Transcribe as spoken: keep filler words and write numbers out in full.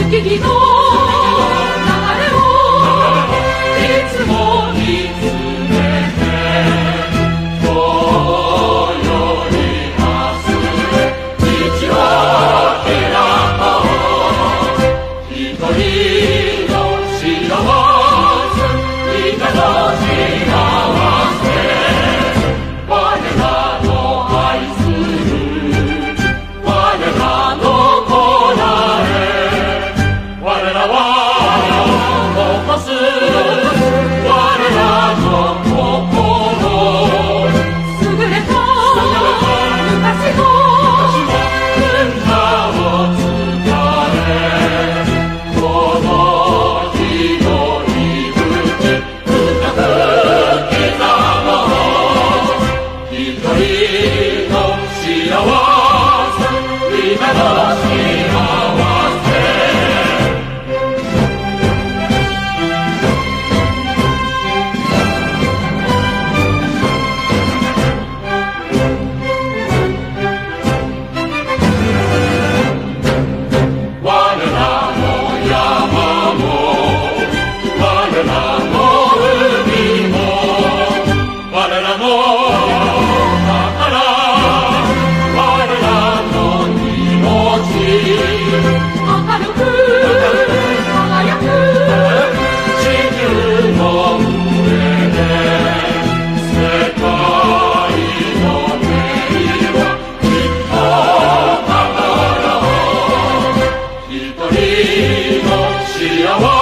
木々の流れをいつも見つめて今日より明日へ道を開こう一人の幸せみんなの幸せ我らの愛する我らの子らへ我らは残す我らの心優れた昔の文化を伝えこの日の息吹深く刻もう一人の幸せ今の幸せ我らの山も我らの海も我らの宝我らの命明るく輝く地球の上で世界の平和きっと守ろう一人の幸せ